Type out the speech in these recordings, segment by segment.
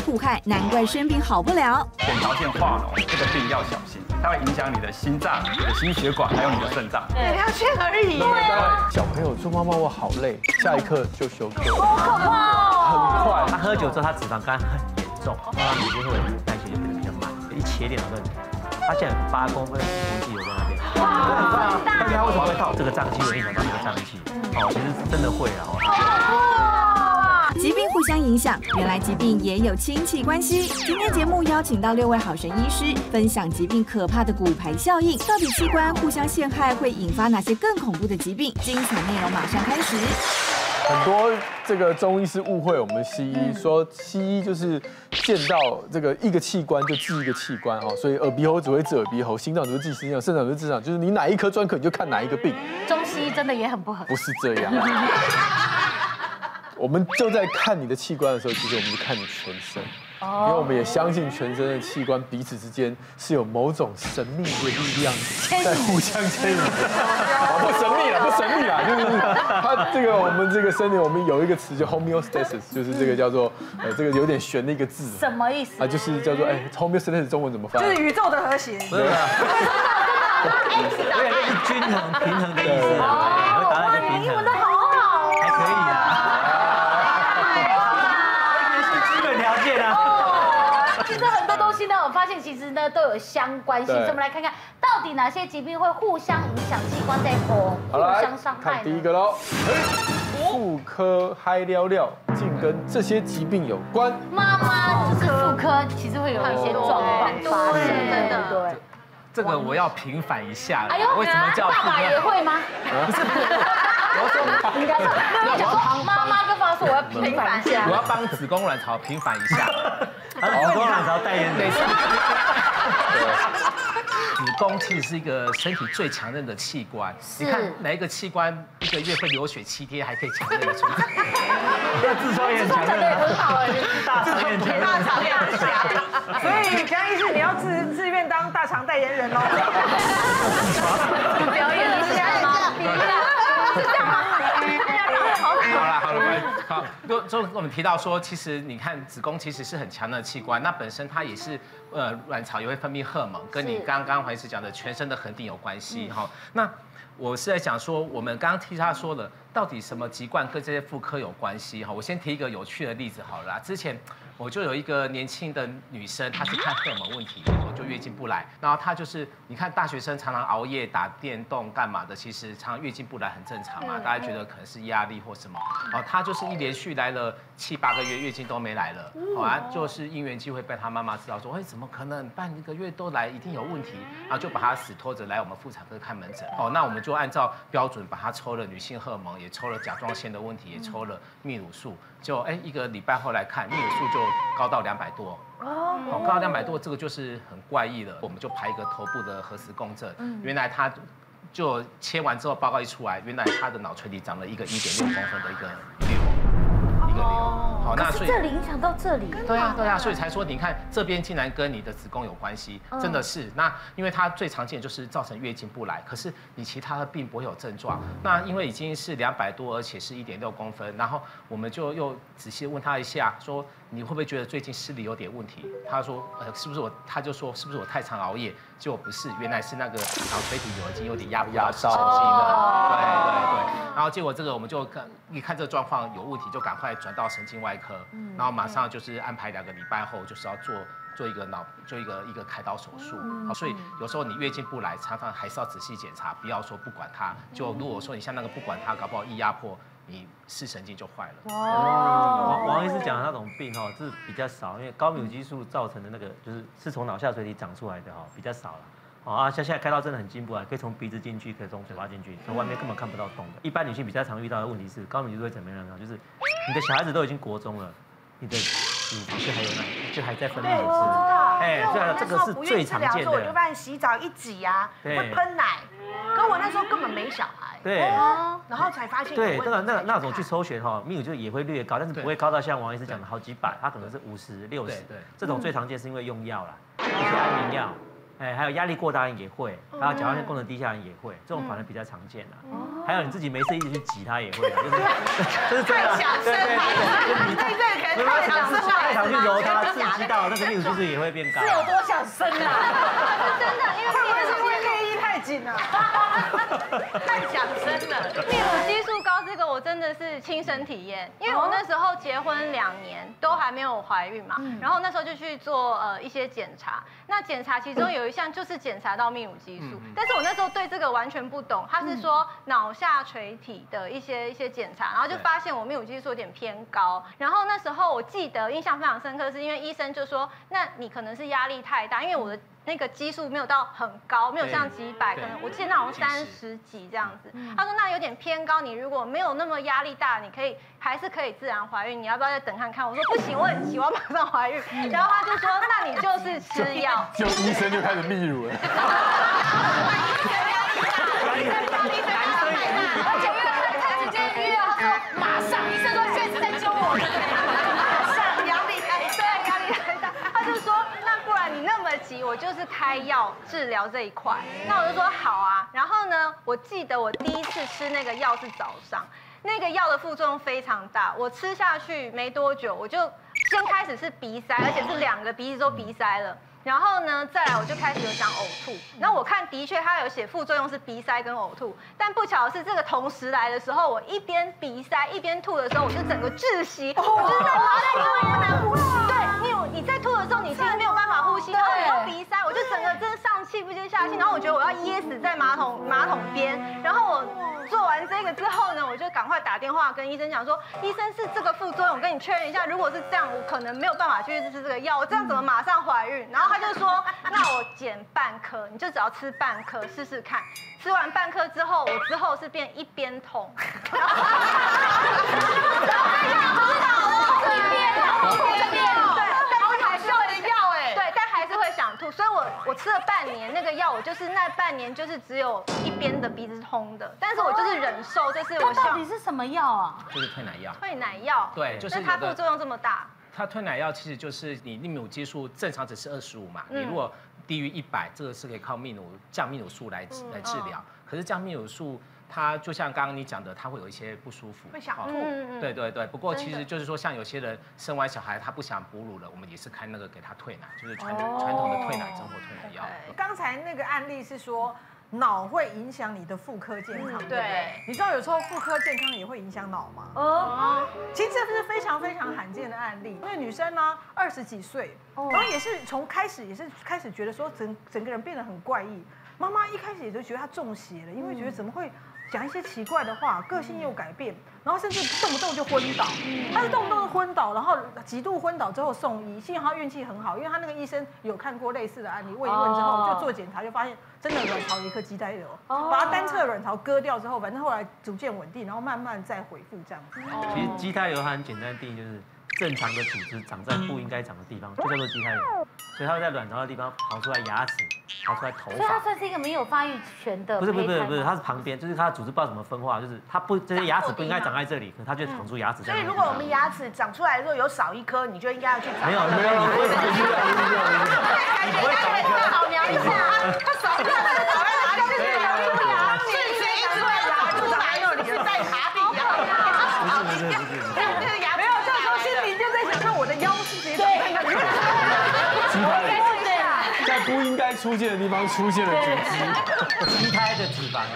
苦害，难怪生病好不了。 扁桃腺化脓这个病要小心，它会影响你的心脏、你的心血管，还有你的肾脏。 2圈而已。 对啊。小朋友说妈妈我好累，下一刻就休克。 好可怕哦！ 很快。 他喝酒之后，他脂肪肝很严重，那他每天会代谢就变得比较慢，一切电脑都很疼。他现在有8公分的体积有在那边。哇，但是他为什么会到这个脏器？有影响到这个脏器？哦，其实真的会啊。 疾病互相影响，原来疾病也有亲戚关系。今天节目邀请到6位好神医师，分享疾病可怕的骨牌效应，到底器官互相陷害会引发哪些更恐怖的疾病？精彩内容马上开始。 很多这个中医师误会我们西医，说西医就是见到这个一个器官就治一个器官哈，所以耳鼻喉只会治耳鼻喉，心脏只会治心脏，肾脏只会治肾脏，就是你哪一科专科你就看哪一个病。 中西医真的也很不合， 不是这样。我们就在看你的器官的时候，其实我们是看你全身，因为我们也相信全身的器官彼此之间是有某种神秘的力量在互相牵引的。不神秘了，不神秘啦，就是它这个我们这个身体，我们有一个词叫 homeostasis， 就是这个叫做这个有点悬的一个字。 什么意思？ 啊，就是叫做homeostasis 中文怎么翻？ 就是宇宙的和谐。 对啊。 对，是均衡、平衡的意思啊，会达到一个平衡。 英文都好好哦， 还可以啦。基本条件啊。 其实很多东西呢，我发现其实呢都有相关性，所以我们来看看到底哪些疾病会互相影响器官在互相伤害呢？ 看第一个喽，妇科嗨撩撩，竟跟这些疾病有关。 妈妈就是妇科，其实会有一些状况发生，真的对。 这个我要平反一下了。 哎呦， 为什么叫爸爸也会吗？不是，我说应该是，没有讲说妈妈跟爸爸说我要平反一下， 我要帮子宫卵巢平反一下。 子宫卵巢代言人。 子宫其实是一个身体最强韧的器官，你看哪一个器官1个月会流血7天还可以强韧的出来？ 那痔疮也很强韧啊， 很好哎， 大肠也很强韧， 大肠也很强。所以江医师，你要自愿当大肠代言人喽。 表演一下吗？是这样吗？ 好了，就我们提到说，其实你看子宫其实是很强的器官，那本身它也是卵巢也会分泌荷尔蒙，跟你刚刚黄医师讲的全身的恒定有关系哈。那我是在讲说，我们刚刚替他说了，到底什么疾患跟这些妇科有关系哈？我先提一个有趣的例子好了啦。之前我就有一个年轻的女生，她是看荷尔蒙问题，就月经不来，然后她就是你看大学生常常熬夜打电动干嘛的，其实常常月经不来很正常嘛，大家觉得可能是压力或什么，哦，她就是一连续来了7、8个月月经都没来了，好啊，就是因缘机会被她妈妈知道说，怎么可能半个月都来，一定有问题，然后就把她死拖着来我们妇产科看门诊，哦，那我们就按照标准把她抽了女性荷尔蒙，也抽了甲状腺的问题，也抽了泌乳素，就1个礼拜后来看泌乳素就高到200多。哦，高到200多，这个就是很怪异了。我们就排一个头部的核磁共振，原来他就切完之后，报告一出来，原来他的脑垂体长了一个1.6公分的一个瘤。好，那所以这里影响到这里。 对啊，所以才说你看这边竟然跟你的子宫有关系，真的是。那因为它最常见就是造成月经不来，可是你其他的并不会有症状。那因为已经是200多，而且是1.6公分，然后我们就又仔细问他一下，说你会不会觉得最近视力有点问题？他说是不是我？他就说是不是我太常熬夜？结果不是，原来是那个脑垂体已经有点压到神经了。对。然后结果这个我们就一看这个状况有问题，就赶快转到神经外科，然后马上就是安排2个礼拜后就是要做一个开刀手术。好，所以有时候你月经不来，常常还是要仔细检查，不要说不管它。就如果说你像那个不管它，搞不好一压迫，你视神经就坏了。 王医师讲的那种病哈是比较少，因为高泌乳激素造成的那个是从脑下垂体长出来的哈比较少了。像现在开刀真的很进步啊，可以从鼻子进去，可以从嘴巴进去，从外面根本看不到洞的。一般女性比较常遇到的问题是高泌乳激素会怎么样呢？就是你的小孩子都已经国中了，你的乳房就还在分泌乳汁。对啊，这个是最常见的。 我就发现洗澡一挤啊，会喷奶，可我那时候根本没小孩。 对， 然后才发现对，那种去抽血哈，泌乳就也会略高，但是不会高到像王医师讲的好几百，它可能是50、60。这种最常见是因为用药啦，一些安眠药。 还有压力过大人也会，还有甲状腺功能低下人也会，这种反而比较常见的。还有你自己没事一直去挤它也会，就是太想生了，对对，可能太想生了， 太常去揉它，刺激到那个泌乳激素也会变高。 是有多想生啊？是真的，因为会不会是因为内衣太紧了？太想生了。 泌乳激素高这个我真的是亲身体验，因为我那时候结婚2年都还没有怀孕嘛，然后那时候就去做一些检查，那检查其中有一项就是检查到泌乳激素，但是我那时候对这个完全不懂，他是说脑下垂体的一些检查，然后就发现我泌乳激素有点偏高，然后那时候我记得印象非常深刻，是因为医生就说，那你可能是压力太大，因为我的那个激素没有到很高，没有像几百，可能我记得那好像30几这样子。他说那有点偏高，你如果没有那么压力大，你还是可以自然怀孕，你要不要再等看看？我说不行，我很急，我要马上怀孕。然后他就说那你就是吃药， 就医生就开始泌乳了。 而且他直接约，他说马上，医生说现在是在揪我，马上压力太大， 对，压力太大。他就说那不然你那么急，我就是开药治疗这一块。那我就说好啊。然后呢，我记得我第一次吃那个药是早上。那个药的副作用非常大，我吃下去没多久，我就先开始是鼻塞，而且是2个鼻子都鼻塞了。然后呢，再来我就开始有想呕吐。然后我看的确它有写副作用是鼻塞跟呕吐，但不巧的是这个同时来的时候，我一边鼻塞一边吐的时候，我就整个窒息，我就是在马桶中不能呼吸。对，你在吐的时候，你其实没有办法呼吸，然后你又鼻塞，我就整个真的上气不接下气，然后我觉得我要噎死在马桶边。然后我做完这个之后呢，我就赶快打电话跟医生讲说，医生是这个副作用，我跟你确认一下，如果是这样，我可能没有办法去吃这个药，我这样怎么马上怀孕？然后他就说，那我减半颗，你就只要吃半颗试试看。吃完半颗之后，我之后是变一边痛，然后一边痛，对，但是还是会药哎，对，但还是会想吐，所以我吃了半年那个药，我就是那半年就是只有一边的鼻子通的，但是我就是忍受，就是我到底是什么药啊？ 就是退奶药。 退奶药， 对，就是它副作用这么大。 它退奶药其实就是你泌乳激素正常值是25嘛，你如果低于100，这个是可以靠降泌乳素来治疗。可是降泌乳素，它就像刚刚你讲的，它会有一些不舒服， 会想吐。 对对对。不过其实就是说，像有些人生完小孩他不想哺乳了，我们也是开那个给他退奶，就是传统的退奶针或退奶药。 刚才那个案例是说。脑会影响你的妇科健康， 对。 你知道有时候妇科健康也会影响脑吗？其实这是非常非常罕见的案例，因为女生呢20几岁，然后也是开始觉得说整个人变得很怪异。妈妈一开始也就觉得她中邪了，因为觉得怎么会讲一些奇怪的话，个性又改变，然后甚至动不动就昏倒。她是动不动就昏倒，然后极度昏倒之后送医，幸好运气很好，因为她那个医生有看过类似的案例，问一问之后就做检查，就发现真的卵巢有一颗畸胎瘤，把她单侧卵巢割掉之后，反正后来逐渐稳定，然后慢慢再恢复这样子。 其实畸胎瘤它很简单的定义就是正常的组织长在不应该长的地方，就叫做畸胎瘤。所以它会在卵巢的地方跑出来牙齿，跑出来头发。 所以它算是一个没有发育权的。不是，它是旁边，就是它的组织不知道怎么分化，就是它这些牙齿不应该长在这里，可它就长出牙齿。 所以如果我们牙齿长出来的时候有少一颗，你就应该要去长。 没有，你不会少一颗，你不会少一颗。 扫描一下，它少一颗，它长在哪里？就是有一颗牙齿一出来就长在那里，是在卡底呀。 不是。 没有，这时候心里就在想，那我的腰是直接长在那里。 在不应该出现的地方出现了组织， 畸胎的脂肪。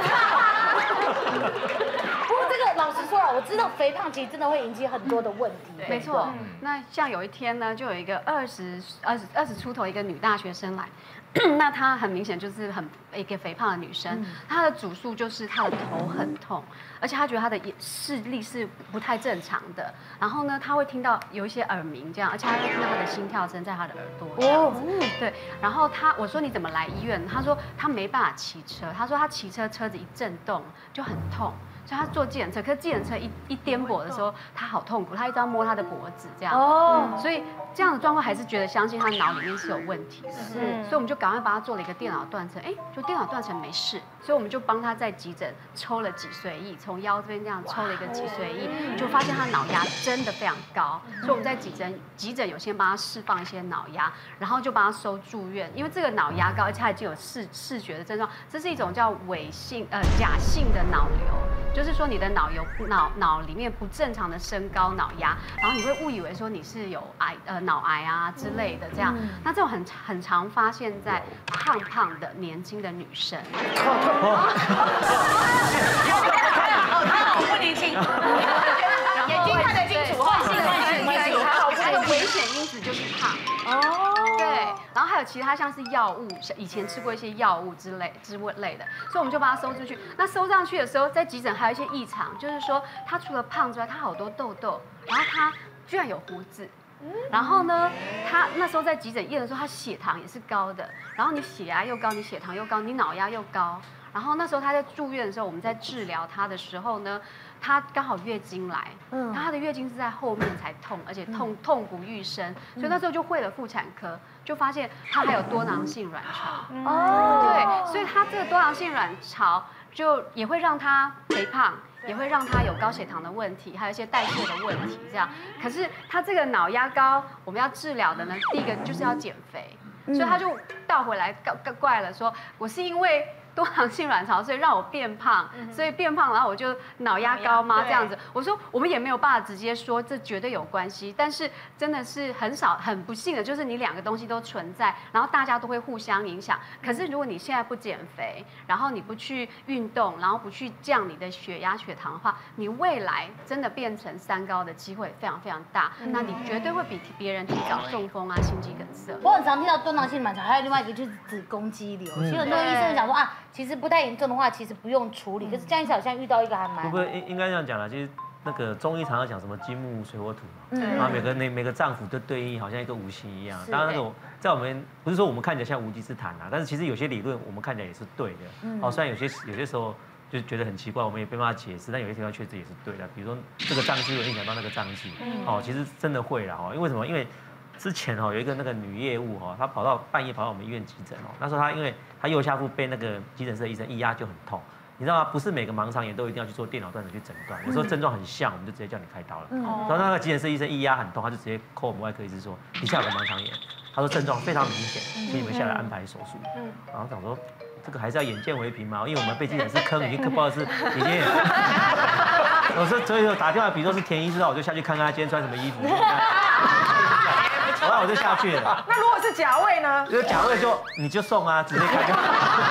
不过这个老实说啊，我知道肥胖其实真的会引起很多的问题。 没错，那像有一天呢，就有一个20出头一个女大学生来。那她很明显就是一个肥胖的女生，她的主诉就是她的头很痛，而且她觉得她的视力是不太正常的。然后呢，她会听到有一些耳鸣这样，而且她会听到她的心跳声在她的耳朵。对。然后我说你怎么来医院？她说她没办法骑车，她说她骑车车子一震动就很痛。 所以他坐计程车，可是计程车一颠簸的时候，他好痛苦，他一直要摸他的脖子这样，所以这样的状况还是觉得相信他脑里面是有问题的，所以我们就赶快帮他做了一个电脑断层，就电脑断层没事，所以我们就帮他在急诊抽了脊髓液，从腰这边这样抽了一个脊髓液，就发现他脑压真的非常高，所以我们在急诊有先帮他释放一些脑压，然后就帮他收住院，因为这个脑压高，而且他已经有视觉的症状，这是一种叫假性的脑瘤，就是说你的脑里面不正常的升高脑压，然后你会误以为说你是有脑癌啊之类的这样，那这种很常发现在胖的年轻的女生。 不年轻，眼睛看得清楚， 还有危险因子就是胖。对，然后还有其他像是药物，以前吃过一些药物之类的，所以我们就把它收出去。那收上去的时候，在急诊还有一些异常，就是说他除了胖之外，他好多痘痘，然后他居然有胡子。然后呢，他那时候在急诊验的时候，他血糖也是高的，然后你血压又高，你血糖又高，你脑压又高。然后那时候他在住院的时候，我们在治疗他的时候呢，他刚好月经来，他的月经是在后面才痛，而且痛不欲生，所以那时候就会了妇产科，就发现他还有多囊性卵巢。对，所以他这个多囊性卵巢就也会让他肥胖。也会让他有高血糖的问题，还有一些代谢的问题，这样。可是他这个脑压高，我们要治疗的呢，第一个就是要减肥，所以他就倒回来怪了，说我是因为多囊性卵巢，所以让我变胖，所以变胖，然后我就脑压高吗？这样子，我说我们也没有办法直接说这绝对有关系，但是真的是很不幸的，就是你两个东西都存在，然后大家都会互相影响。可是如果你现在不减肥，然后你不去运动，然后不去降你的血压、血糖的话，你未来真的变成三高的机会非常非常大，那你绝对会比别人提早中风啊、心肌梗塞。 我很常听到多囊性卵巢，还有另外一个就是子宫肌瘤，其实很多医生讲说啊。其实不太严重的话，其实不用处理。可是江医师好像遇到一个还蛮…… 不应该这样讲啦，其实那个中医常常讲什么金木水火土嘛，然后每个脏腑都对应好像一个五行一样。当然那种在我们不是说我们看起来像无稽之谈啊，但是其实有些理论我们看起来也是对的。虽然有些时候就觉得很奇怪，我们也没办法解释，但有些地方确实也是对的。比如说这个脏器会影响到那个脏器，其实真的会啦。因为什么？因为之前有一个那个女业务她半夜跑到我们医院急诊那时候因为她右下腹被那个急诊室的医生一压就很痛，你知道吗？不是每个盲肠炎都一定要去做电脑断层去诊断，有时候症状很像，我们就直接叫你开刀了。然后那个急诊室医生一压很痛，他就直接扣我们外科医师说你下有个盲肠炎，他说症状非常明显，请你们下来安排手术。然后想说这个还是要眼见为凭嘛，因为我们被急诊室坑已经坑爆的是已经，我说所以说打电话，比如说是田医师，我就下去看看他今天穿什么衣服。然后我就下去了。 那如果是甲位呢？ 就甲位你就送啊，直接开就。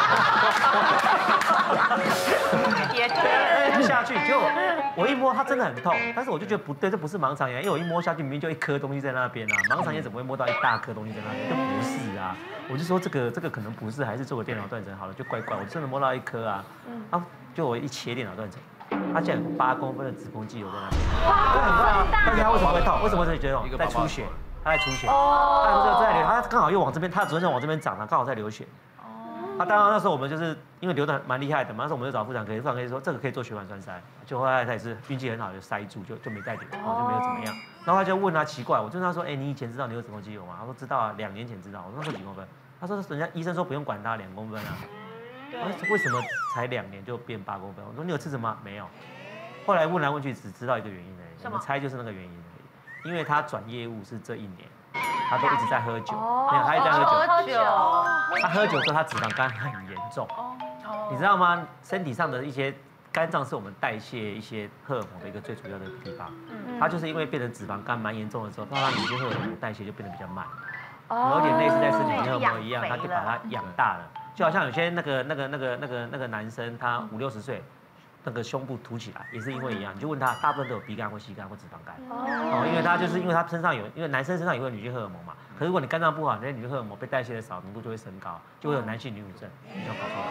也对。 就下去，结果我一摸它真的很痛，但是我就觉得不对，这不是盲肠炎，因为我一摸下去明明就一颗东西在那边啊，盲肠炎怎么会摸到一大颗东西在那边？就不是啊，我就说这个可能不是，还是做个电脑断层好了，就怪怪，我真的摸到一颗啊，就我一切电脑断层。他竟然有8公分的子宫肌瘤在那边，就很大。但是他为什么会痛？为什么会觉得痛？在出血，他在出血。他刚好又往这边，他昨天往这边长，他刚好在流血。当然那时候我们就是因为流得蛮厉害的嘛，那时候我们就找妇产科，妇产科说这个可以做血管栓塞，就后来他也是运气很好，就塞住，就没带流，就没有怎么样。然后他就问他奇怪，我就跟他说，你以前知道你有子宫肌瘤吗？他说知道啊，2年前知道。我说那时候几公分？他说人家医生说不用管他，2公分啊。我说为什么才2年就变8公分？我说你有吃什么？没有。后来问来问去，只知道一个原因而已，我们猜就是那个原因而已。因为他转业务是这1年，他都一直在喝酒，没有，他一直在喝酒。他喝酒之后，他脂肪肝很严重。你知道吗？身体上的一些肝脏是我们代谢一些荷尔蒙的一个最主要的地方。他就是因为变成脂肪肝蛮严重的时候，让他女性荷尔蒙的代谢就变得比较慢，有点类似在吃女性荷尔蒙一样，他就把它养大了。就好像有些那个男生，他50、60岁，那个胸部凸起来，也是因为一样。你就问他，大部分都有 B 肝或 C 肝或脂肪肝。因为他就是因为他身上有，因为男生身上也会有女性荷尔蒙嘛。可是如果你肝脏不好，那些女性荷尔蒙被代谢的少，浓度就会升高，就会有男性女乳症，就跑出来了。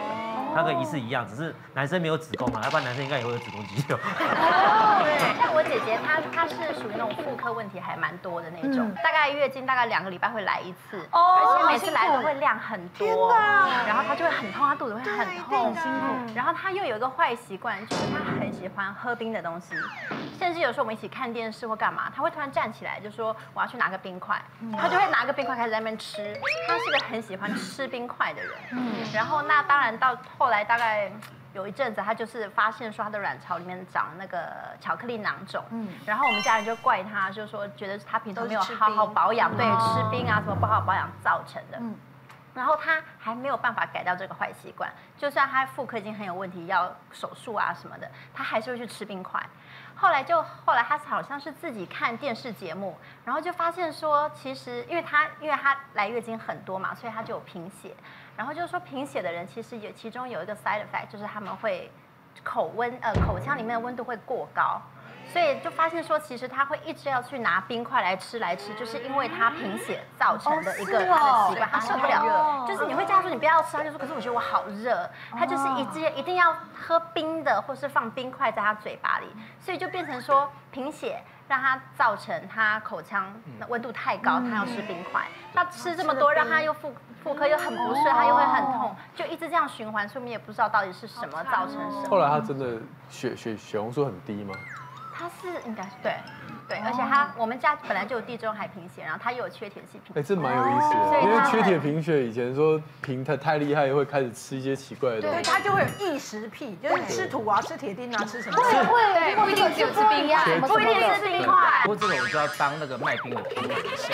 那个仪式一样，只是男生没有子宫啊，要不然男生应该也会有子宫肌瘤。 对，像我姐姐她是属于那种妇科问题还蛮多的那种，大概月经大概2个礼拜会来一次，而且每次来都会量很多，然后她就会很痛，她肚子会很痛，辛苦。然后她又有一个坏习惯，就是她很喜欢喝冰的东西，甚至有时候我们一起看电视或干嘛，她会突然站起来就说我要去拿个冰块，她就会拿个冰块开始在那边吃。她是个很喜欢吃冰块的人，然后那当然到后来大概有一阵子，她就是发现说她的卵巢里面长那个巧克力囊肿，然后我们家人就怪她，就说觉得她平常没有好好保养，对，吃冰啊什么不好保养造成的。然后她还没有办法改掉这个坏习惯，就算她妇科已经很有问题，要手术啊什么的，她还是会去吃冰块。后来她好像是自己看电视节目，然后就发现说，其实因为她来月经很多嘛，所以她就有贫血。然后就是说贫血的人其实其中有一个 side effect， 就是他们会口腔里面的温度会过高。所以就发现说，其实他会一直要去拿冰块来吃，就是因为他贫血造成的一个他的习惯，他受不了。就是你会这样说，你不要吃，他就说，可是我觉得我好热，他就是一定要喝冰的，或是放冰块在他嘴巴里，所以就变成说贫血让他造成他口腔温度太高，他要吃冰块，那吃这么多，让他又妇科又很不顺，他又会很痛，就一直这样循环，所以我们也不知道到底是什么造成什么。 后来他真的血红素很低吗？ 他是应该是对，而且我们家本来就有地中海贫血，然后他又有缺铁性贫血。 这蛮有意思的，因为缺铁贫血以前说贫太厉害会开始吃一些奇怪的东西， 对，他就会有异食癖，就是吃土啊、吃铁钉啊、吃什么？ 会，不一定只有吃冰块， 不一定是冰块。 不过这个我就要当那个卖冰的评论一下。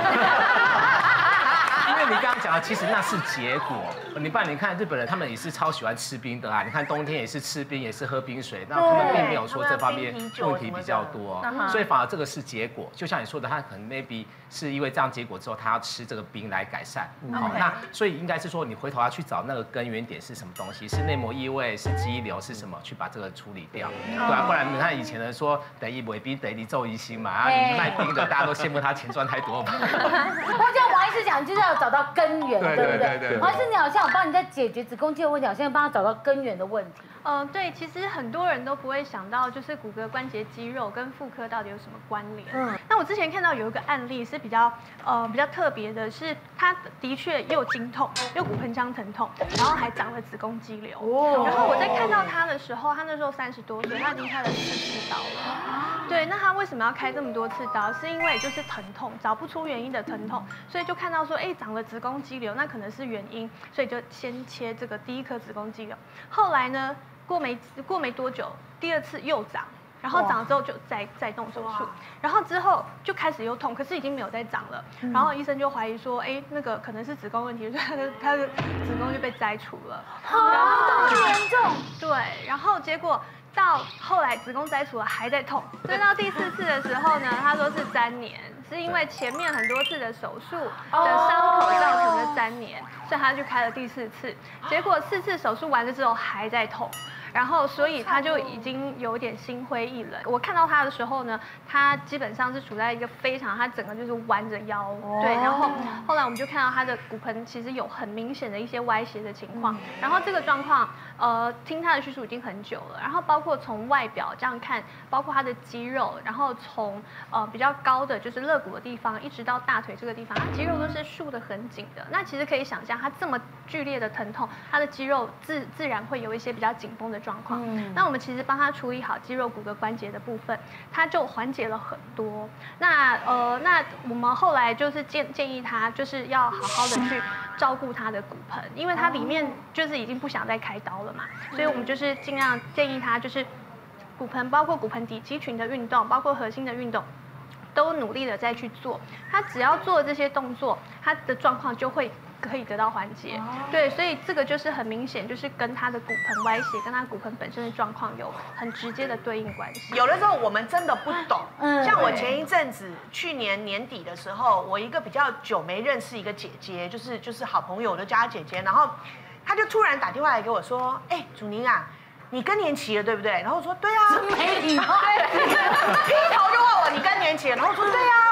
因为你刚刚讲的，其实那是结果。你看日本人，他们也是超喜欢吃冰的啊。你看冬天也是吃冰，也是喝冰水，那他们并没有说这方面问题比较多，所以反而这个是结果。就像你说的，他可能 maybe 是因为这样结果之后，他要吃这个冰来改善。好，那所以应该是说，你回头要去找那个根源点是什么东西，是内膜异位，是肌瘤，是什么，去把这个处理掉。对啊，不然你看以前人说等一尾冰，等一咒一心嘛，啊，你卖冰的大家都羡慕他钱赚太多嘛。 我像王医师讲，就是要找到根源，对不对？王医师，你好像有帮你在解决子宫肌瘤问题，好像帮他找到根源的问题。 对，其实很多人都不会想到，就是骨骼关节肌肉跟妇科到底有什么关联。那我之前看到有一个案例是比较特别的，是他的确又经痛，又骨盆腔疼痛，然后还长了子宫肌瘤。然后我在看到他的时候，他那时候30多岁，他已经开了4次刀了。对，那他为什么要开这么多次刀？是因为就是疼痛，找不出原因的疼痛，所以就看到说，长了子宫肌瘤，那可能是原因，所以就先切这个第1颗子宫肌瘤。后来呢？过没多久，第2次又长，然后长了之后就再动手术，然后之后就开始又痛，可是已经没有再长了，然后医生就怀疑说，那个可能是子宫问题，所以他的子宫就被摘除了， 这么严重？ 对，然后结果到后来子宫摘除了还在痛，所以到第4次的时候呢，他说是粘连。是因为前面很多次的手术的伤口造成的粘连，所以他就开了第4次，结果4次手术完了之后还在痛，然后所以他就已经有点心灰意冷。我看到他的时候呢，他基本上是处在一个他整个就是弯着腰，对，然后后来我们就看到他的骨盆其实有很明显的一些歪斜的情况，然后这个状况听他的叙述已经很久了，然后包括从外表这样看，包括他的肌肉，然后从比较高的就是肋骨的地方，一直到大腿这个地方，他肌肉都是束得很紧的。那其实可以想象，他这么剧烈的疼痛，他的肌肉自然会有一些比较紧绷的状况。那我们其实帮他处理好肌肉骨骼关节的部分，他就缓解了很多。那我们后来就是建议他就是要好好的去照顾他的骨盆，因为他里面就是已经不想再开刀了嘛，所以我们就是尽量建议他就是骨盆，包括骨盆底肌群的运动，包括核心的运动，都努力的再去做。他只要做这些动作，他的状况就会可以得到缓解。对，所以这个就是很明显，就是跟他的骨盆歪斜，跟他骨盆本身的状况有很直接的对应关系。 有的时候我们真的不懂，像我前一阵子去年年底的时候，我一个比较久没认识一个姐姐，就是好朋友，我就叫她姐姐，然后她就突然打电话来给我说，祖宁啊，你更年期了，对不对？然后我说对啊， 没礼貌， 劈头就问我你更年期了，然后我说对啊，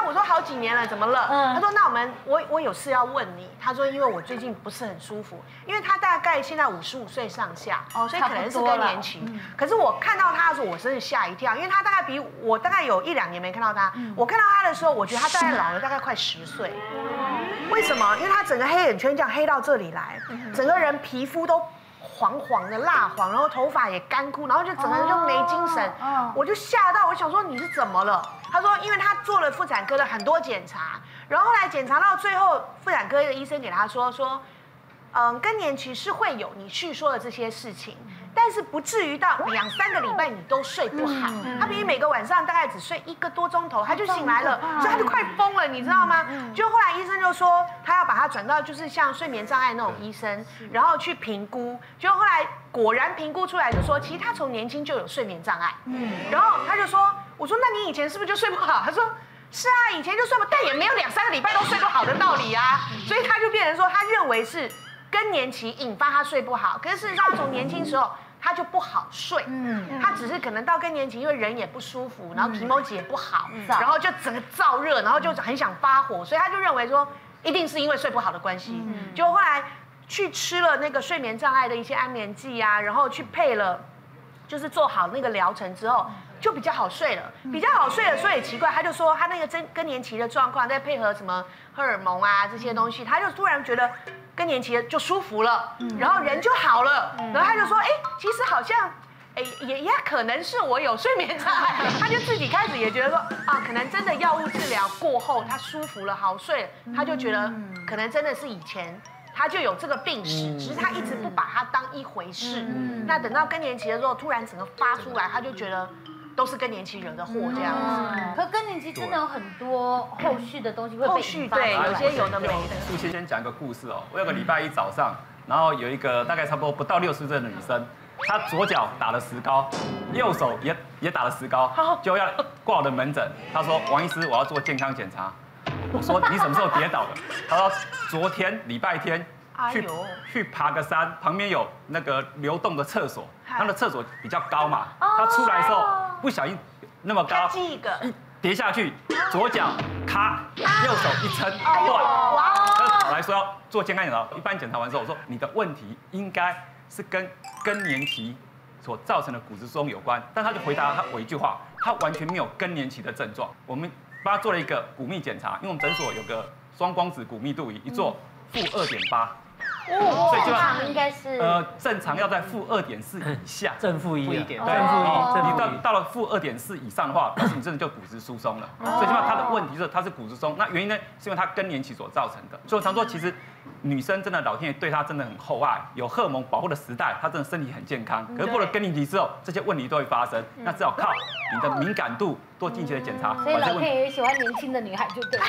我说好几年了，怎么了？他说那我有事要问你。他说因为我最近不是很舒服，因为他大概现在55岁上下，所以可能是更年期。可是我看到他的时候，我真的吓一跳，因为他大概比我大概有1、2年没看到他。我看到他的时候，我觉得他大概老了大概快10岁。为什么？因为他整个黑眼圈这样黑到这里来，整个人皮肤都黄黄的蜡黄，然后头发也干枯，然后就整个人就没精神。我就吓到，我想说你是怎么了？他说因为他做了妇产科的很多检查，然后后来检查到最后，妇产科的医生给他说，更年期是会有你叙说的这些事情，但是不至于到2、3个礼拜你都睡不好。他比每个晚上大概只睡1个多钟头，他就醒来了，所以他就快疯了，你知道吗？就后来医生就说他要把他转到就是像睡眠障碍那种医生，然后去评估。就后来果然评估出来就说，其实他从年轻就有睡眠障碍。然后他就说，我说那你以前是不是就睡不好？他说。是啊，以前就睡不，但也没有2、3个礼拜都睡不好的道理啊，所以他就变成说，他认为是更年期引发他睡不好，可是事实上他从年轻时候他就不好睡，他只是可能到更年期，因为人也不舒服，然后皮毛肌也不好，然后就整个燥热，然后就很想发火，所以他就认为说一定是因为睡不好的关系，就后来去吃了那个睡眠障碍的一些安眠剂啊，然后去配了，就是做好那个疗程之后。就比较好睡了，所以也奇怪，他就说他那个更年期的状况，再配合什么荷尔蒙啊这些东西，他就突然觉得更年期就舒服了，然后人就好了，然后他就说，其实好像，也可能是我有睡眠障碍，他就自己开始也觉得说，可能真的药物治疗过后他舒服了，好睡了，他就觉得可能真的是以前。他就有这个病史，只是他一直不把它当一回事。那等到更年期的时候，突然整个发出来，他就觉得都是更年期惹的祸这样子。 可更年期真的有很多后续的东西会被引发， 对，有些有的没的。 素先讲一个故事哦，我有个礼拜一早上，然后有一个大概差不多不到60岁的女生，她左脚打了石膏，右手也打了石膏，就要挂我的门诊。她说王医师，我要做健康检查。我说你什么时候跌倒的？他说昨天礼拜天去爬个山，旁边有那个流动的厕所，他的厕所比较高嘛，他出来的时候不小心那么高，一跌下去，左脚咔，右手一撑断。他跑来说要做健康检查，一般检查完之后，我说你的问题应该是跟更年期所造成的骨质疏松有关，但他就回答我一句话，他完全没有更年期的症状。我们帮他做了一个骨密检查，因为我们诊所有个双光子骨密度仪，一做-2.8， 所以正常应该是正常要在-2.4以下， 正负1， 对，你到了-2.4以上的话，表示你真的就骨质疏松了。所以起码他的问题是他是骨质疏松，那原因呢是因为他更年期所造成的。所以我常说，其实女生真的老天爷对她真的很厚爱，有荷尔蒙保护的时代，她真的身体很健康。可是过了更年期之后，这些问题都会发生，那只好靠你的敏感度做定期的检查。 所以老天爷喜欢年轻的女孩，就对。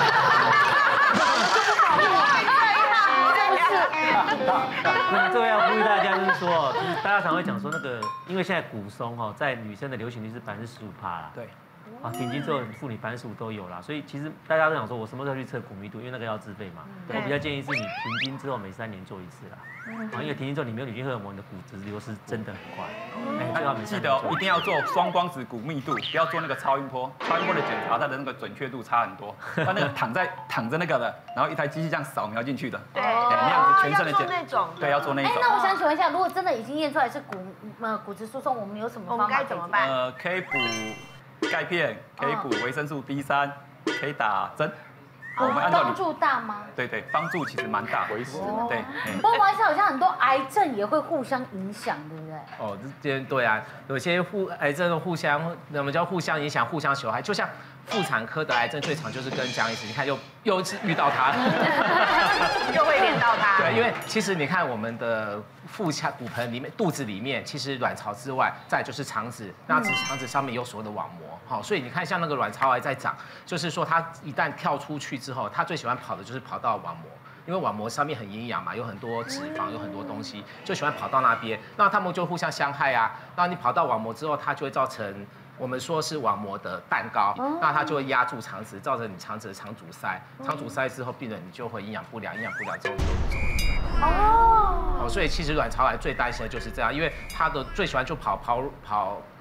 那这个要呼吁大家，就是说，就是大家常会讲说那个，因为现在骨松在女生的流行率是15%啦。对。顶级之后妇女15%都有啦，所以其实大家都想说，我什么时候去测骨密度？因为那个要自费嘛。我比较建议是你停经之后每3年做一次啦。因为停经之后你没有女性荷尔蒙，你的骨质流失真的很快。 记得一定要做双光子骨密度，不要做那个超音波。超音波的检查，它的那个准确度差很多。它那个躺着那个的，然后一台机器这样扫描进去的。 对， 那样子全身的检查。 对，要做那种。 那我想请问一下，如果真的已经验出来是骨质疏松，我们有什么方法？ 我们该怎么办？ 可以补钙片，可以补维生素 D3，可以打针。 我们按照帮助大吗？ 对，帮助其实蛮大， 维持。 对。 不过王医生好像很多癌症也会互相影响，对不对？ 对啊，有些癌症互相，我们叫互相影响、互相受害。就像妇产科的癌症最常就是跟江医师，你看又是遇到他， 又会连到他。 对，因为其实你看我们的腹腔骨盆里面、肚子里面，其实卵巢之外，再就是肠子，那肠子上面有所有的网膜。好，所以你看，像那个卵巢癌在长，就是说它一旦跳出去之后，它最喜欢跑的就是跑到网膜，因为网膜上面很营养嘛，有很多脂肪，有很多东西，就喜欢跑到那边。那它们就互相相害啊。那你跑到网膜之后，它就会造成我们说是网膜的蛋糕，那它就会压住肠子，造成你肠子的肠阻塞。肠阻塞之后，病人你就会营养不良，营养不良之后就走了。 哦， 所以其实卵巢癌最担心的就是这样，因为它的最喜欢就跑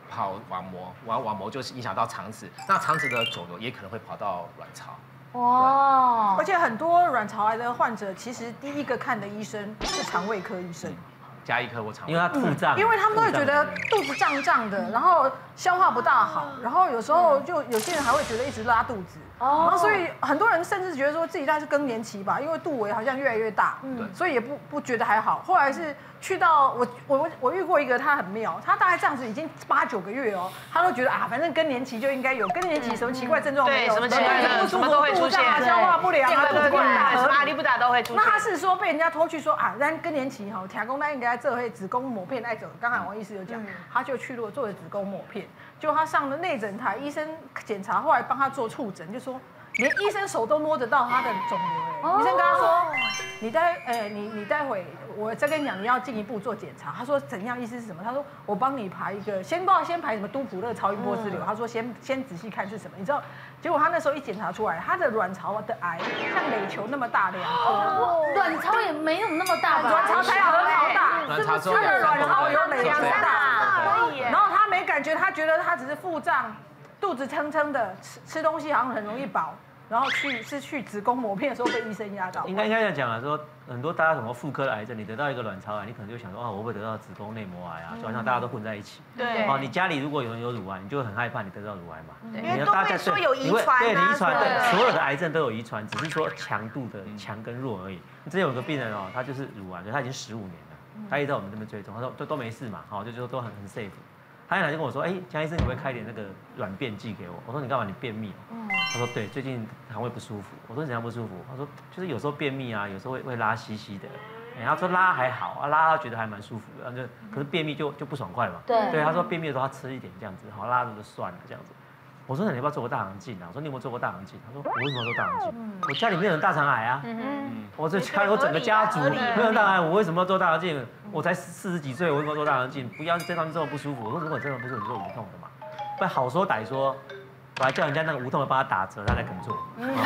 跑网膜，网膜就是影响到肠子，那肠子的肿瘤也可能会跑到卵巢。 哇！而且很多卵巢癌的患者，其实第一个看的医生是肠胃科医生。 加一颗或肠胃， 因为它腹胀， 因为他们都会觉得肚子胀胀的，然后消化不大好，然后有时候就有些人还会觉得一直拉肚子，然后所以很多人甚至觉得说自己大概是更年期吧，因为肚围好像越来越大，所以也不觉得还好。后来是去到我遇过一个他很妙，他大概这样子已经8、9个月哦，他都觉得啊，反正更年期就应该有更年期，什么奇怪症状没有， 什么奇怪的什么都会出现， 消化不良啊，肚子大， 什么阿里不达都会出现。 那他是说被人家拖去说啊，咱更年期哈，听讲咱应该做会子宫抹片来走。刚才王医师有讲，他就去做了子宫抹片，就他上了内诊台，医生检查，后来帮他做触诊，就说连医生手都摸得到他的肿瘤。医生跟他说，你待会我再跟你讲，你要进一步做检查。他说怎样？意思是什么？他说我帮你排一个，先排什么都普勒超音波支流。他说先仔细看是什么，你知道？结果他那时候一检查出来，他的卵巢的癌像垒球那么大2颗， 卵巢也没有那么大吧？ 卵巢才很好大， 卵巢他的卵巢有垒球大， 可以耶。 然后他没感觉，他觉得他只是腹胀，肚子撑撑的，吃东西好像很容易饱。然后去子宫抹片的时候被医生压到。 应该这样讲啊，说很多大家什么妇科的癌症，你得到一个卵巢癌，你可能就想说啊，我会不会得到子宫内膜癌啊？就好像大家都混在一起。 对。 哦，你家里如果有人有乳癌，你就会很害怕你得到乳癌嘛。 因为都会说有遗传。 对，遗传的所有的癌症都有遗传，只是说强度的强跟弱而已。之前有个病人哦，他就是乳癌，他已经15年了，他一直在我们这边追踪，他说都没事嘛，好，就说都很 safe。他一来就跟我说，江医生，你会开点那个软便剂给我？我说你干嘛？你便秘？他说对，最近肠胃不舒服。我说你怎样不舒服？他说就是有时候便秘啊，有时候会拉稀稀的。他说拉还好啊，拉他觉得还蛮舒服的，可是便秘就不爽快嘛。对，他说便秘的时候他吃一点这样子，好拉着就算了这样子。我说那你要不要做过大肠镜啊？我说你有没有做过大肠镜？他说我为什么要做大肠镜？我家里没有人大肠癌啊。我这家里我整个家族没有人大肠癌，我为什么要做大肠镜？我才40几岁，我为什么要做大肠镜？不要这张这么不舒服。我说如果真的不舒服，你做无痛的嘛。不然好说歹说，我还叫人家那个无痛的帮他打折，他才肯做。 因为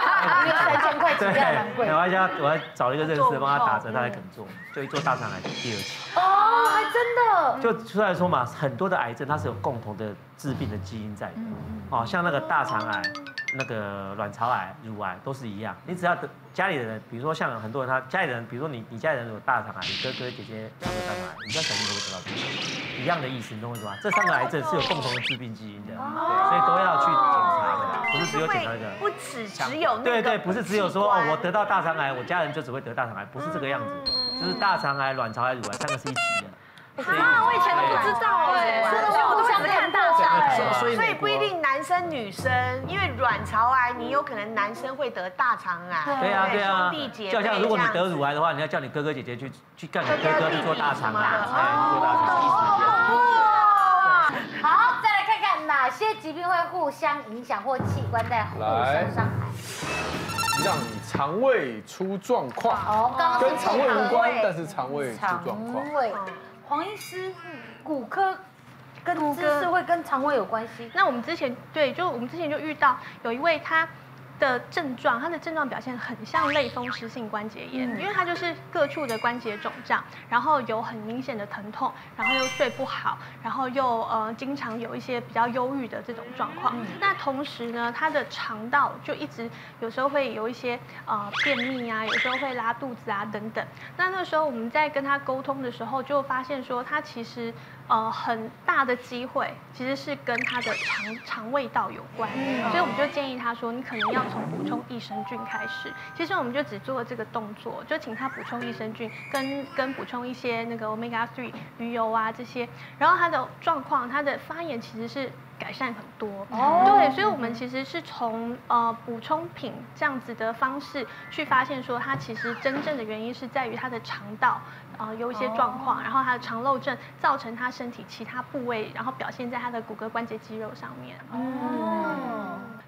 3000块机票蛮贵。 我还找了一个认识的帮他打折，他才肯做。就一做大肠癌第2期。 哦，还真的。 就出来说嘛，很多的癌症它是有共同的致病的基因在的。哦，像那个大肠癌、那个卵巢癌、乳癌都是一样。你只要家里的人，比如说像很多人他家里人，比如说你家里人有大肠癌，你哥哥姐姐有大肠癌，你家小朋友会得到这个一样的意思，你懂我意思吗？这3个癌症是有共同的致病基因的，所以都要去检查的，不是只有检查一个。 不只有那个。 对，不是只有说哦，我得到大肠癌，我家人就只会得大肠癌，不是这个样子，就是大肠癌、卵巢癌、乳癌3个是一起的。 我以前都不知道哎，所以我都只看大肠癌， 所以不一定男生女生，因为卵巢癌你有可能男生会得大肠癌， 对啊， 兄弟姐妹。 就像如果你得乳癌的话，你要叫你哥哥姐姐去干你哥哥去做大肠癌，做大肠癌。 好，再来看看哪些疾病会互相影响或器官在互相伤害。 让你肠胃出状况， 刚跟肠胃无关，但是肠胃出状况。 黄医师，骨科跟姿势会跟肠胃有关系。 那我们之前就遇到有一位他的症状表现很像类风湿性关节炎，因为它就是各处的关节肿胀，然后有很明显的疼痛，然后又睡不好，然后又经常有一些比较忧郁的这种状况。那同时呢，他的肠道就一直有时候会有一些便秘啊，有时候会拉肚子啊等等。那个时候我们在跟他沟通的时候，就发现说他其实很大的机会其实是跟他的肠胃道有关，所以我们就建议他说，你可能要从补充益生菌开始。其实我们就只做了这个动作，就请他补充益生菌，跟补充一些那个 omega-3 鱼油啊这些，然后他的状况，他的发炎其实是改善很多。对，所以我们其实是从补充品这样子的方式去发现说，它其实真正的原因是在于他的肠道有一些状况，然后他的肠漏症造成他身体其他部位，然后表现在他的骨骼关节肌肉上面。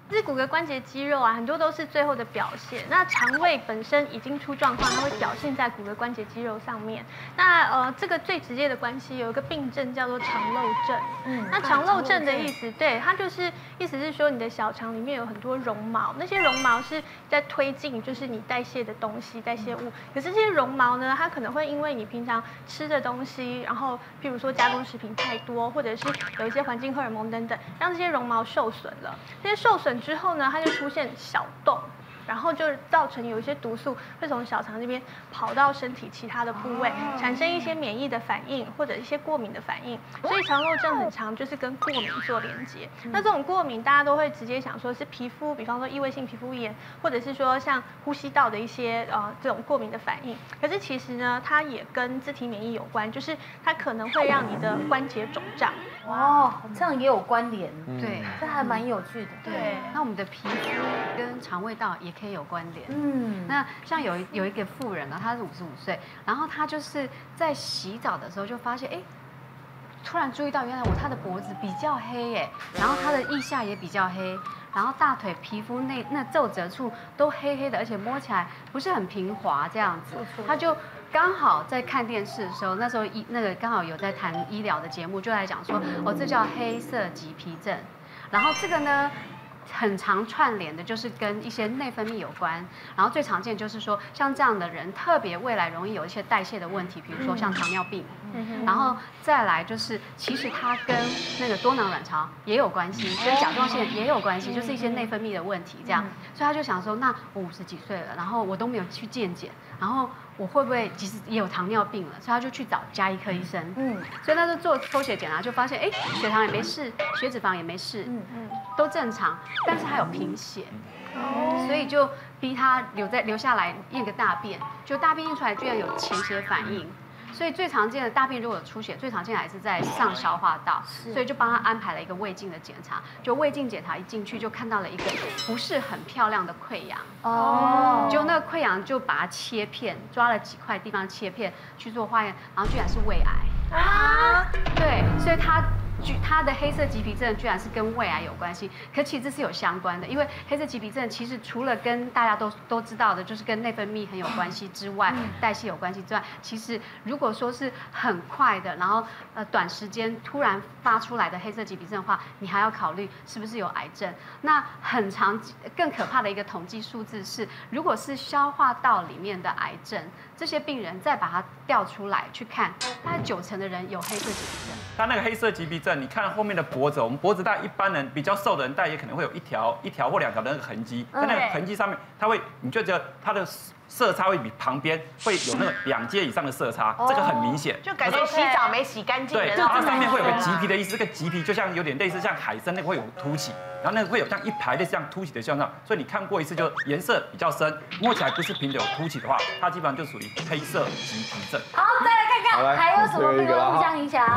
是骨骼关节肌肉啊，很多都是最后的表现。那肠胃本身已经出状况，它会表现在骨骼关节肌肉上面。那这个最直接的关系有一个病症叫做肠漏症。那肠漏症的意思，对，它就是意思是说你的小肠里面有很多绒毛，那些绒毛是在推进就是你代谢的东西、代谢物。可是这些绒毛呢，它可能会因为你平常吃的东西，然后譬如说加工食品太多，或者是有一些环境荷尔蒙等等，让这些绒毛受损了。这些受损之后呢，它就出现小洞，然后就造成有一些毒素会从小肠这边跑到身体其他的部位，产生一些免疫的反应或者一些过敏的反应。所以肠漏症很常就是跟过敏做连接。那这种过敏大家都会直接想说是皮肤，比方说异位性皮肤炎，或者是说像呼吸道的一些这种过敏的反应。可是其实呢，它也跟自体免疫有关，就是它可能会让你的关节肿胀。 哦，这样也有关联， 对， 这还蛮有趣的。 对，那我们的皮肤跟肠胃道也可以有关联。那像有一个妇人呢，她是55岁，然后她就是在洗澡的时候就发现，突然注意到原来她的脖子比较黑然后她的腋下也比较黑，然后大腿皮肤那皱褶处都黑黑的，而且摸起来不是很平滑这样子，她就。刚好在看电视的时候，那时候刚好有在谈医疗的节目，就来讲说，这叫黑色棘皮症。然后这个呢，很常串联的就是跟一些内分泌有关。然后最常见就是说，像这样的人，特别未来容易有一些代谢的问题，比如说像糖尿病。然后再来就是，其实它跟那个多囊卵巢也有关系，跟甲状腺也有关系，就是一些内分泌的问题这样。所以他就想说，那我50几岁了，然后我都没有去健检，然后我会不会其实也有糖尿病了？所以他就去找家医科医生。所以他就做抽血检查，就发现血糖也没事，血脂肪也没事，都正常，但是他有贫血。所以就逼他留下来验个大便，就大便验出来居然有潜血反应。所以最常见的大便如果有出血，最常见还是在上消化道，所以就帮他安排了一个胃镜的检查。就胃镜检查一进去就看到了一个不是很漂亮的溃疡，就那个溃疡就把它切片，抓了几块地方切片去做化验，然后居然是胃癌对，所以他的黑色棘皮症居然是跟胃癌有关系，可其实这是有相关的，因为黑色棘皮症其实除了跟大家都知道的，就是跟内分泌很有关系之外，代谢有关系之外，其实如果说是很快的，然后短时间突然发出来的黑色棘皮症的话，你还要考虑是不是有癌症。那更可怕的一个统计数字是，如果是消化道里面的癌症，这些病人再把它调出来去看，大概90%的人有黑色棘皮症。 他那个黑色棘皮症，你看后面的脖子，我们脖子大概一般人比较瘦的人，大概也可能会有一条或2条的那个痕迹，在那个痕迹上面，你就觉得它的色差会比旁边会有那个2阶以上的色差，这个很明显， 就感觉洗澡没洗干净。 对，它上面会有个棘皮的意思，这个棘皮就像有点类似像海参那个会有凸起，然后那个会有像一排类似像凸起的现象，所以你看过一次就颜色比较深，摸起来不是平的有凸起的话，它基本上就属于黑色棘皮症。 好，再来看看还有什么病会互相影响。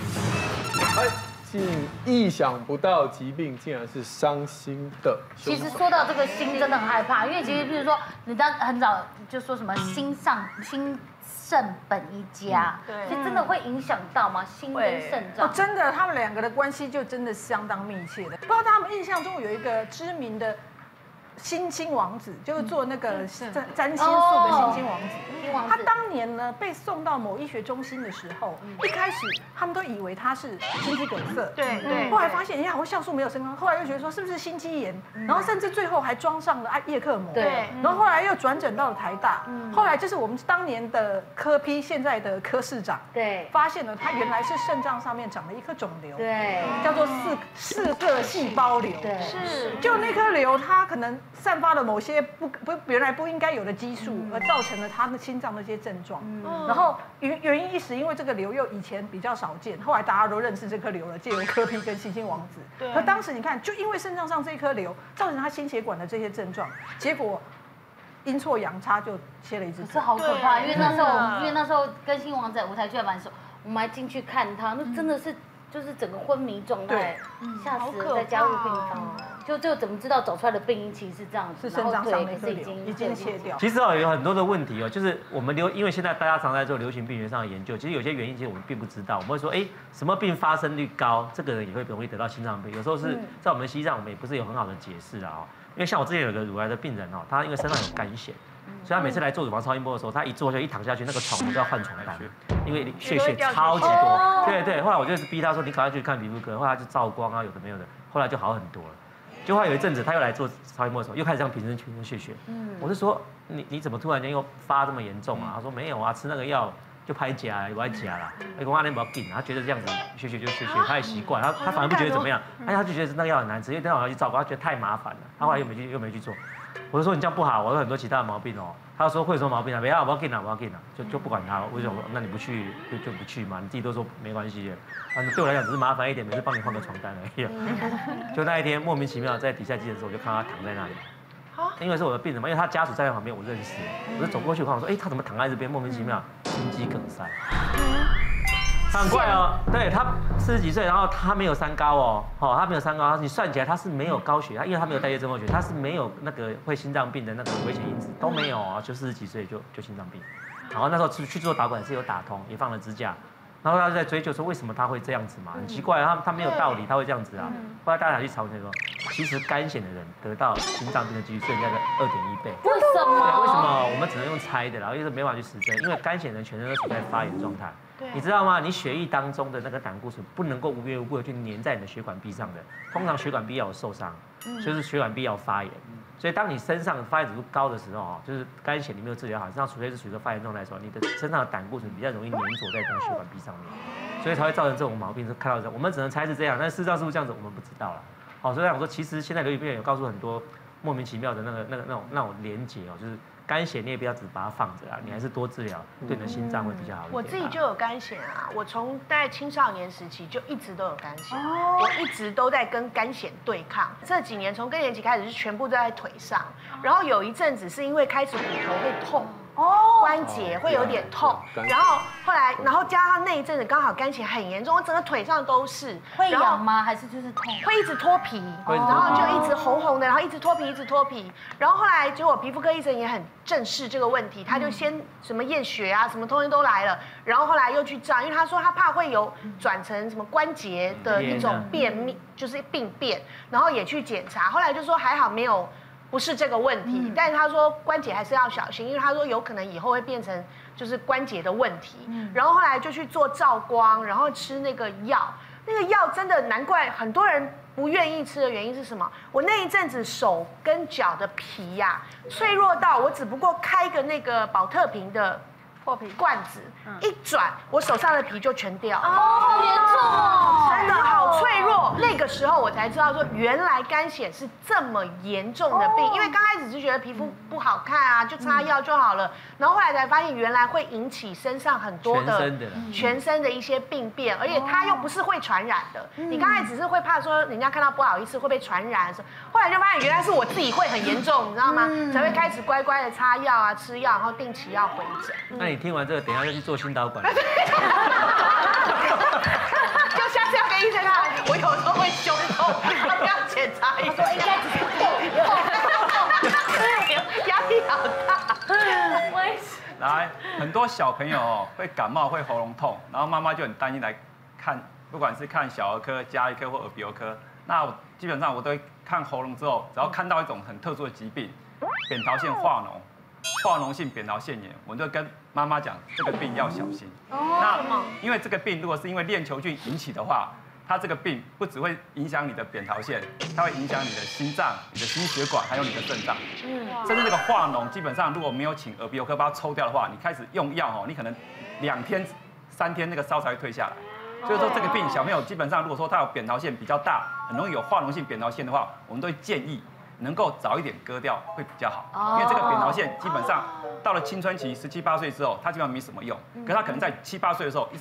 意想不到疾病竟然是伤心的。 其实说到这个心，真的很害怕，因为其实比如说，你当很早就说什么心肾本一家，所以真的会影响到吗？心跟肾脏？ 真的，他们2个的关系就真的相当密切的。不知道他们印象中有一个知名的星星王子，就是做那个占星术的星星王子。他当年呢被送到某医学中心的时候，一开始他们都以为他是心肌梗塞， 对， 后来发现好像酵素没有升高，后来又觉得说是不是心肌炎，然后甚至最后还装上了叶克膜， 对， 然后后来又转诊到了台大，后来就是我们当年的科批现在的科室长， 对， 发现了他原来是肾脏上面长了一颗肿瘤， 对， 叫做四个细胞瘤， 对， 是，就那颗瘤它可能散发了某些原来不应该有的激素，而造成了他的心脏那些症状。然后原因一时，因为这个瘤又以前比较少见，后来大家都认识这颗瘤了，借由科批跟星星王子。可当时你看，就因为肾脏上这颗瘤，造成他心血管的这些症状，结果阴错阳差就切了一只腿。 这好可怕，因为那时候跟星星王子在舞台剧版的时候，我们还进去看他，那真的是就是整个昏迷状态，吓死了，在加护病房。 就怎么知道走出来的病因其实是这样子， 是肾脏上面是已经切掉。 其实有很多的问题就是我们因为现在大家常在做流行病学上的研究，其实有些原因其实我们并不知道。我们会说，什么病发生率高，这个人也会容易得到心脏病。有时候是在我们西藏，我们也不是有很好的解释啊。因为像我之前有个乳癌的病人他因为身上有肝癣，所以他每次来做乳房超音波的时候，他一坐下一躺下去，那个床都要换床单，因为血超级多。对，后来我就逼他说，你赶快去看皮肤科，后来就照光啊，有的没有的，后来就好很多了。就后来有一阵子，他又来做超音波的时候，又开始这样全身血。我就说你怎么突然间又发这么严重啊？他说没有啊，吃那个药就拍假，我爱假啦。我说那不要紧，他觉得这样子血就血，他也习惯，他反而不觉得怎么样，他就觉得那个药很难吃，因为等会要去照顾，他觉得太麻烦了，他后来又没去做。我就说你这样不好，我有很多其他的毛病哦。他说会有什么毛病啊？没有，我要紧啊，就不管他了。我就说那你不去就不去嘛，你自己都说没关系的。对我来讲只是麻烦一点，每次帮你换个床单而已。就那一天莫名其妙在底下急诊室，我就看他躺在那里。因为是我的病人嘛，因为他家属站在旁边，我认识，我就走过去看，我说他怎么躺在这边？莫名其妙心肌梗塞。很怪哦，对他40几岁，然后他没有三高他没有三高，你算起来他是没有高血压，因为他没有代谢症候群，他是没有那个会心脏病的那个危险因子都没有啊，就40几岁就心脏病，然后那时候去做导管是有打通，也放了支架，然后他就在追究说为什么他会这样子嘛，很奇怪，他没有道理，他会这样子啊，后来大家去查问说，其实肝癣的人得到心脏病的几率是人家的2.1倍， 为什么？ 对，为什么我们只能用猜的，然后就是没办法去实证，因为肝癣人全身都处在发炎状态。你知道吗？你血液当中的那个胆固醇不能够无缘无故的去粘在你的血管壁上的，通常血管壁要有受伤，就是血管壁要发炎。所以当你身上发炎指数高的时候就是肝癣你没有治疗好，身上除非是属于发炎状态的时候，你的身上的胆固醇比较容易粘着在那个血管壁上面，所以才会造成这种毛病。是看到这，我们只能猜是这样，但事实上是不是这样子，我们不知道了。好，所以我说，其实现在流行病学有告诉很多莫名其妙的那种连结就是肝癣你也不要只把它放着啊，你还是多治疗，对你的心脏会比较好一点。 我自己就有肝癣啊，我从大概青少年时期就一直都有肝癣，我一直都在跟肝癣对抗。这几年从更年期开始是全部都在腿上，然后有一阵子是因为开始骨头会痛。关节会有点痛，然后后来，然后加上那一阵子刚好肝癣很严重，我整个腿上都是。 会痒吗？还是就是痛？ 会一直脱皮，然后就一直红红的，然后一直脱皮，然后后来结果皮肤科医生也很正视这个问题，他就先什么验血啊，什么东西都来了，然后后来又去照，因为他说他怕会有转成什么关节的一种便秘，就是病变，然后也去检查，后来就说还好没有。不是这个问题，但是他说关节还是要小心，因为他说有可能以后会变成就是关节的问题。然后后来就去做照光，然后吃那个药，那个药真的难怪很多人不愿意吃的原因是什么？我那一阵子手跟脚的皮呀脆弱到我只不过开个那个保特瓶的破皮罐子，一转我手上的皮就全掉。 好严重哦， 真的好脆弱。那个时候我才知道说，原来肝癣是这么严重的病，因为刚开始是觉得皮肤不好看啊，就擦药就好了，然后后来才发现原来会引起身上很多的全身的一些病变，而且它又不是会传染的。你刚才只是会怕说人家看到不好意思会被传染，后来就发现原来是我自己会很严重，你知道吗？才会开始乖乖的擦药啊、吃药，然后定期要回诊。 那你听完这个，等一下就去做心导管。 就下次要跟医生看，我有时候会胸痛，他不要检查， 他说应该只是痛，压力好大。 来，很多小朋友会感冒、会喉咙痛，然后妈妈就很担心来看，不管是看小儿科、家医科或耳鼻喉科。那基本上我都会看喉咙之后，只要看到一种很特殊的疾病，扁桃腺化脓。化脓性扁桃腺炎，我就跟妈妈讲，这个病要小心。那因为这个病如果是因为链球菌引起的话，它这个病不只会影响你的扁桃腺，它会影响你的心脏、你的心血管，还有你的肾脏。甚至这个化脓，基本上如果没有请耳鼻喉科把它抽掉的话，你开始用药你可能2天、3天那个烧才会退下来。所以说这个病小朋友基本上如果说他有扁桃腺比较大，很容易有化脓性扁桃腺的话，我们都会建议。能够早一点割掉会比较好，因为这个扁桃腺基本上到了青春期17、18岁之后，它基本上没什么用，可是它可能在7、8岁的时候一直让你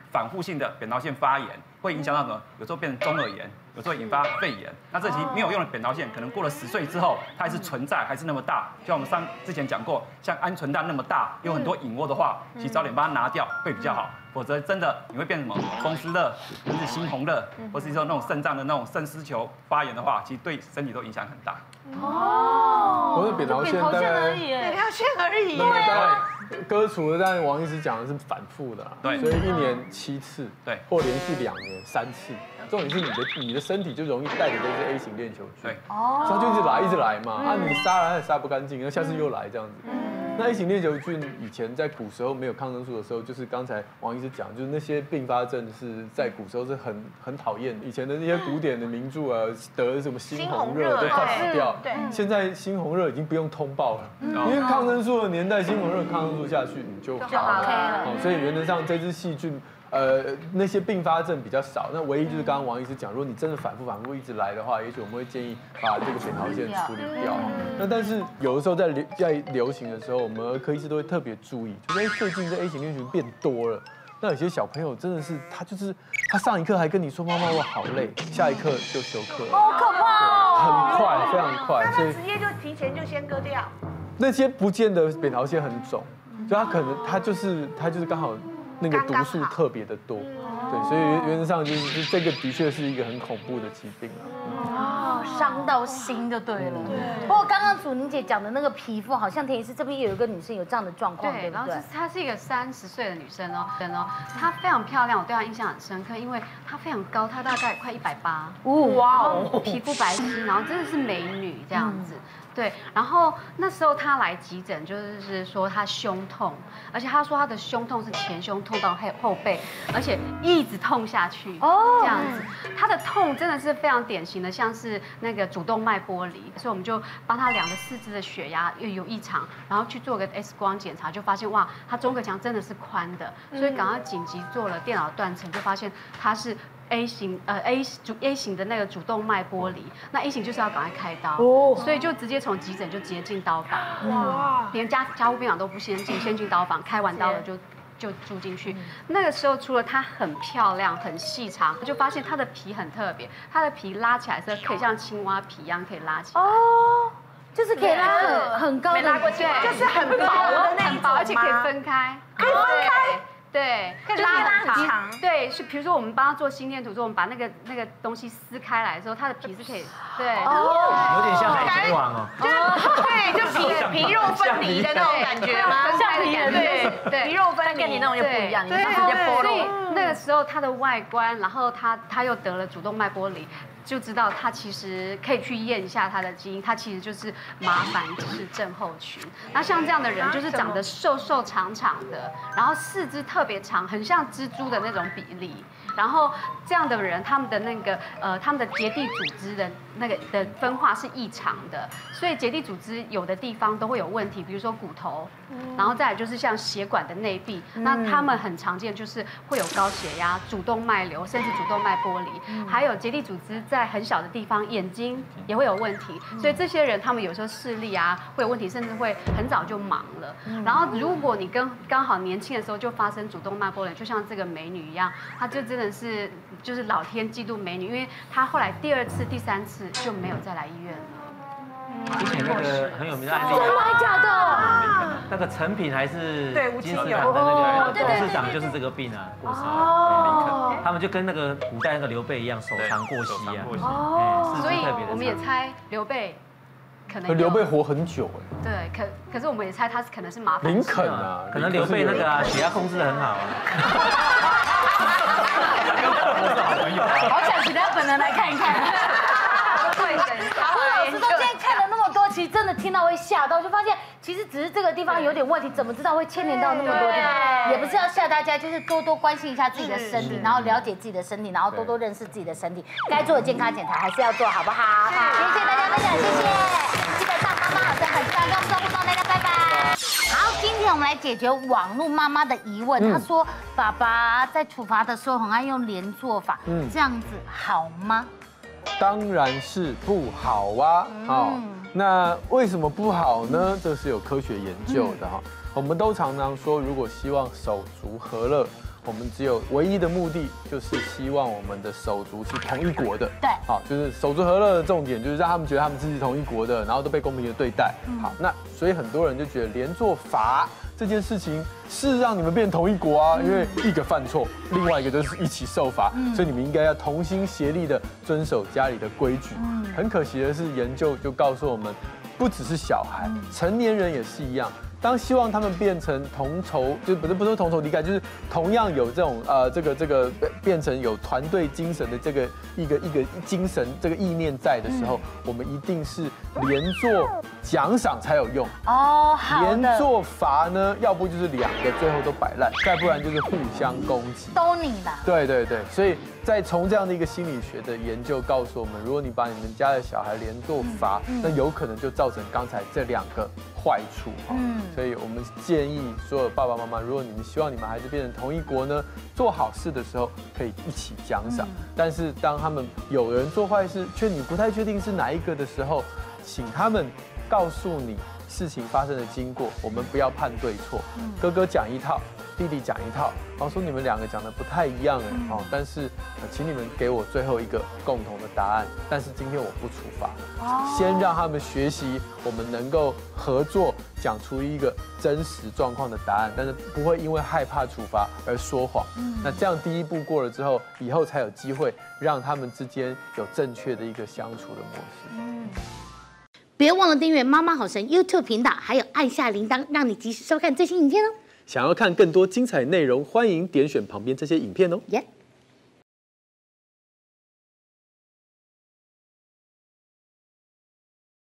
反复性的扁桃腺发炎，会影响到什么？有时候变成中耳炎，有时候引发肺炎。那这期没有用的扁桃腺，可能过了10岁之后，它还是存在，还是那么大。就像我们之前讲过，像鹌鹑蛋那么大，有很多隐窝的话，其实早点把它拿掉会比较好。否则真的你会变什么风湿热，或是猩红热，或是说那种肾脏的那种肾丝球发炎的话，其实对身体都影响很大。 我的扁桃腺大概扁桃腺而已。 对，割除了，但王医师讲的是反复的， 对， 所以1年7次， 对， 或连续2年3次。重点是你的身体就容易带着这些 A 型链球菌， 对， 它就一直来嘛，啊，你杀了它也杀不干净，然后下次又来这样子。那 A 型链球菌以前在古时候没有抗生素的时候，就是刚才王医师讲，就是那些并发症是在古时候是很讨厌的。以前的那些古典的名著啊，得什么猩红热都快死掉，对，现在猩红热已经不用通报了，因为抗生素的年代，猩红热抗生素下去你就好了，所以原则上这支细菌。那些并发症比较少，那唯一就是刚刚王医师讲，如果你真的反复一直来的话，也许我们会建议把这个扁桃腺处理掉。那但是有的时候在流行的时候，我们儿科医师都会特别注意，就是最近这 A 型链球菌变多了。那有些小朋友真的是他上一课还跟你说妈妈我好累，下一课就休课了， 好可怕哦， 很快非常快， 所以直接就提前就先割掉。 那些不见得扁桃腺很肿，就他就是刚好。那个毒素特别的多，对，所以原则上就是这个的确是一个很恐怖的疾病啊，伤到心就对了。不过刚刚祖宁姐讲的那个皮肤，好像田医师这边有一个女生有这样的状况，对不对？ 然后她是一个30岁的女生哦，她非常漂亮，我对她印象很深刻，因为她非常高，她大概快180，哇哦，皮肤白皙，然后真的是美女这样子。对，然后那时候她来急诊，就是说她胸痛，而且她说她的胸痛是前胸痛到后背，而且一直痛下去，这样子。她的痛真的是非常典型的，像是那个主动脉剥离，所以我们就帮她量了4肢的血压又有异常，然后去做个 X 光检查，就发现哇，她中隔腔真的是宽的，所以赶快紧急做了电脑断层，就发现她是。A 型的那个主动脉剥离，那 A 型就是要赶快开刀，所以就直接从急诊就直接进刀房，连加护病房都不先进刀房，开完刀了就住进去。那个时候除了她很漂亮、很细长，就发现她的皮很特别，她的皮拉起来是可以像青蛙皮一样可以拉起来。 就是可以拉很高的， 没拉过去，就是很薄的那一种， 而且可以分开， 可以分开。 对， 就拉很长。 对，是比如说我们帮他做心电图，说我们把那个东西撕开来的时候，它的皮是可以，对， 有点像海贼王哦， 对，就皮肉分离的那种感觉吗？ 像皮人， 对， 皮肉分离，跟你那种又不一样，你直接剥落。所以那个时候他的外观，然后他又得了主动脉剥离。就知道他其实可以去验一下他的基因，他其实就是麻烦氏症候群。那像这样的人，就是长得瘦瘦长长的，然后4肢特别长，很像蜘蛛的那种比例。然后这样的人，他们的那个他们的结缔组织的那个的分化是异常的，所以结缔组织有的地方都会有问题，比如说骨头，然后再来就是像血管的内壁，那他们很常见就是会有高血压、主动脉瘤，甚至主动脉剥离，还有结缔组织在很小的地方，眼睛也会有问题，所以这些人他们有时候视力啊会有问题，甚至会很早就盲了。然后如果你刚好年轻的时候就发生主动脉剥离，就像这个美女一样，她就真的是就是老天嫉妒美女，因为她后来第2次、第3次就没有再来医院了。 之前那个很有名的案例， 真的假的？ 那个成品还是金丝有党的那个董事长就是这个病啊，过世了。他们就跟那个古代那个刘备一样，手长过膝啊。 所以我们也猜刘备可能刘备活很久哎。对，可是我们也猜他可能是麻烦。 林肯啊， 可能刘备那个血压控制得很好啊。 好想请他本人来看一看。对，好，老师都现在看了那么多，其实真的听到会吓到，就发现其实只是这个地方有点问题，怎么知道会牵连到那么多地方？也不是要吓大家，就是多多关心一下自己的身体，然后了解自己的身体，然后多多认识自己的身体，该做的健康检查还是要做，好不好？谢谢大家分享，谢谢。记得上妈妈好像很自然跟我们互动，大家拜拜。好，今天我们来解决网络妈妈的疑问。她说爸爸在处罚的时候很爱用连坐法，这样子好吗？ 当然是不好啊！那为什么不好呢？这是有科学研究的哈。我们都常常说，如果希望手足和乐， 我们只有唯一的目的，就是希望我们的手足是同一国的。 对， 好，就是手足和乐的重点，就是让他们觉得他们自己是同一国的，然后都被公平的对待。好，那所以很多人就觉得连坐法这件事情是让你们变同一国啊，因为一个犯错，另外一个就是一起受罚，所以你们应该要同心协力的遵守家里的规矩。很可惜的是，研究就告诉我们，不只是小孩，成年人也是一样。当希望他们变成同仇，就不是同仇敌忾，就是同样有这种这个变成有团队精神的这个一个精神这个意念在的时候，我们一定是连坐奖赏才有用哦。好的。 连坐罚呢，要不就是两个最后都摆烂，再不然就是互相攻击。 都你的。 对对对，所以在从这样的一个心理学的研究告诉我们，如果你把你们家的小孩连坐罚，那有可能就造成刚才这两个坏处。所以我们建议所有爸爸妈妈，如果你们希望你们孩子变成同一国呢，做好事的时候可以一起奖赏。但是当他们有人做坏事，却你不太确定是哪一个的时候，请他们告诉你事情发生的经过，我们不要判对错。哥哥讲一套，弟弟讲一套，然后说你们两个讲的不太一样但是请你们给我最后一个共同的答案。但是今天我不处罚，先让他们学习，我们能够合作讲出一个真实状况的答案，但是不会因为害怕处罚而说谎。那这样第一步过了之后，以后才有机会让他们之间有正确的一个相处的模式。 别忘了订阅妈妈好神 YouTube 频道，还有按下铃铛，让你及时收看最新影片哦。 想要看更多精彩内容，欢迎点选旁边这些影片哦。